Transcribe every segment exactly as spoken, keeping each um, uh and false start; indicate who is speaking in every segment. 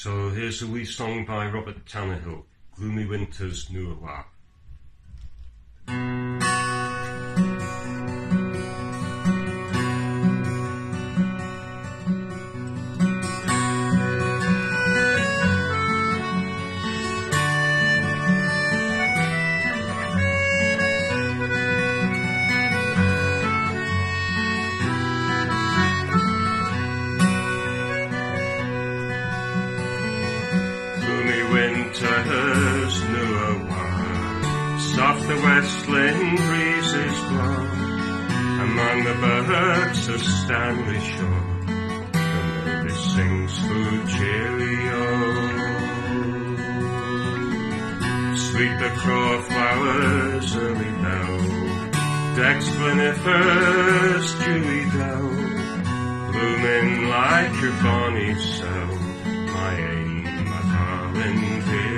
Speaker 1: So here's a wee song by Robert Tannahill, Gloomy Winter's Noo Awa. Winter's Noo Awa, soft the westland breezes blow, among the birds of Stanley Shore, the melody sings food cheerio. Sweet the craw flowers early now, decks splenifers dewy dow, blooming like your bonny sow, my aim, my darling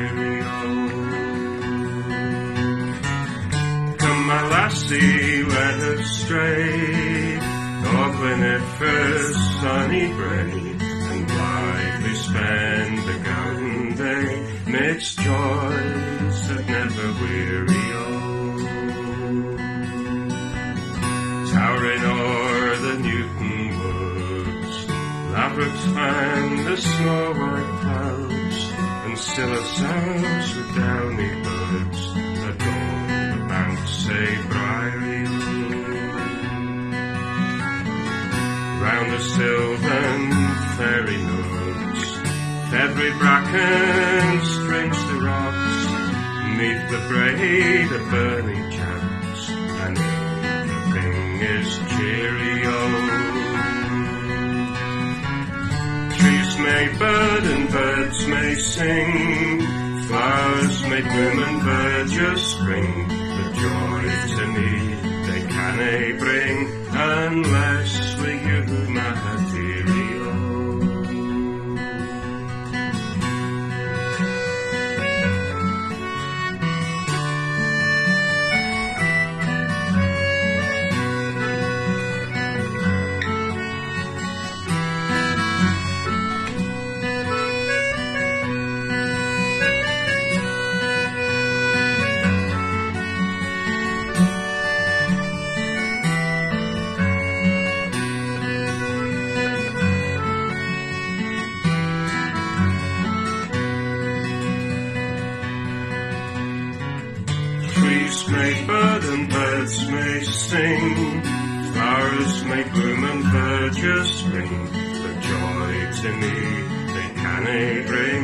Speaker 1: my lassie went astray, Auckland at first sunny brae, and blithely spend the golden day, midst joys that never weary o. Towering o'er the Newton woods, labrocks fan the snow white clouds, and still sounds with downy birds adorn the banks say briery. Round the sylvan fairy nooks, feathery bracken strings the rocks, neath the braid of burning chants, and everything is cheerio. Trees may bud and birds may sing, flowers may bloom and verdure spring, but joy to me they cannae bring, unless with you, my dearie, oh. Trees may bud and birds may sing, flowers may bloom and verdure spring, but joy to me they cannae bring.